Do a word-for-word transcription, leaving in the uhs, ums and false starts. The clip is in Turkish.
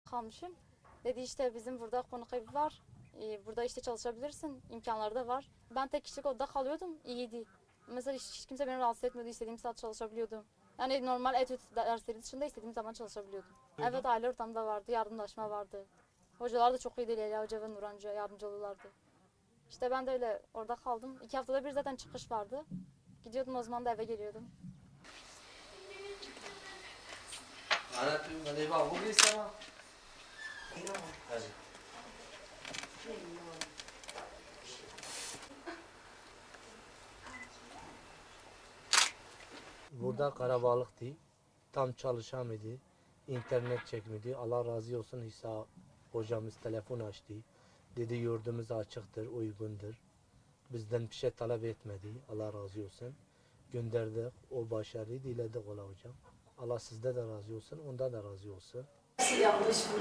Kalmışım. Dedi işte bizim burada konuk evi var. Ee, burada işte çalışabilirsin. İmkanları da var. Ben tek kişilik odada kalıyordum. İyiydi. Mesela hiç, hiç kimse beni rahatsız etmiyordu. İstediğim saat çalışabiliyordum. Yani normal etüt dersleri dışında istediğim zaman çalışabiliyordum. Peki. Evet, aile ortamı da vardı. Yardımlaşma vardı. Hocalar da çok iyiydi. Leyla Hoca ve Nurhan Hoca yardımcı olurlardı. İşte ben de öyle orada kaldım. İki haftada bir zaten çıkış vardı. Gidiyordum, o zaman da eve geliyordum. Burada karabalıktı. Tam çalışamadı. İnternet çekmedi. Allah razı olsun İsa hocamız telefon açtı. Dedi yurdumuz açıktır, uygundur. Bizden bir şey talep etmedi. Allah razı olsun. Gönderdik. O başarıyı diledik ola hocam. Allah sizde de razı olsun. Onda da razı olsun. Yanlış